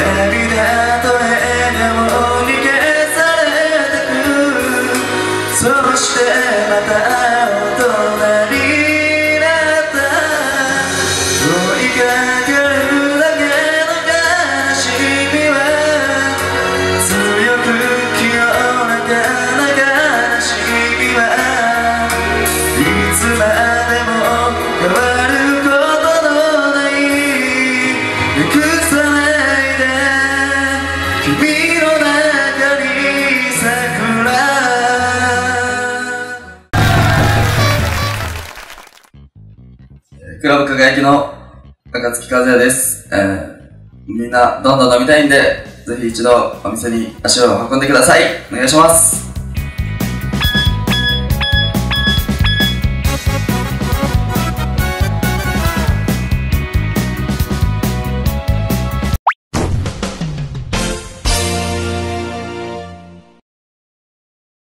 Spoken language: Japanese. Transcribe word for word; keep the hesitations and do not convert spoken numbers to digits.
ビでたとえ笑顔に消されてく。そしてまた大人になった。追いかけるだけの悲しみは強く清らかな悲しみはいつまでも変わることのない隠さないで君の中に桜。クラブ輝きの赤月和也です、えー、みんなどんどん飲みたいんでぜひ一度お店に足を運んでください。お願いします。